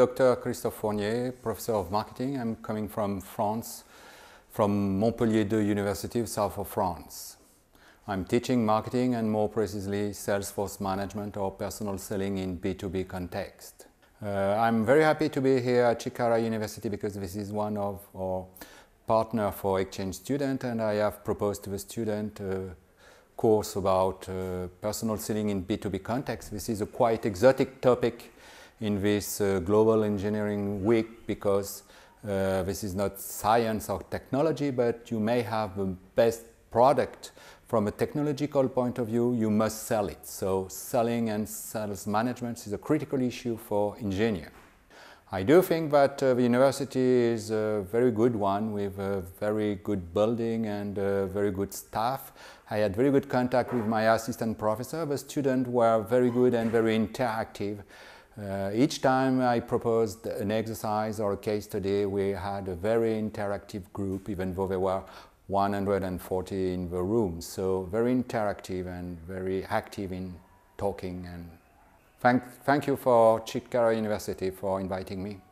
Dr. Christophe Fournier, Professor of Marketing. I'm coming from France, from Montpellier University, south of France. I'm teaching marketing and more precisely Salesforce management or personal selling in B2B context. I'm very happy to be here at Chitkara University because this is one of our partners for exchange students, and I have proposed to the student a course about personal selling in B2B context. This is a quite exotic topic in this Global Engineering Week because this is not science or technology, but you may have the best product. From a technological point of view, you must sell it. So selling and sales management is a critical issue for engineers. I do think that the university is a very good one with a very good building and very good staff. I had very good contact with my assistant professor. The students were very good and very interactive. Each time I proposed an exercise or a case study, we had a very interactive group, even though there were 140 in the room. So very interactive and very active in talking. And thank you for Chitkara University for inviting me.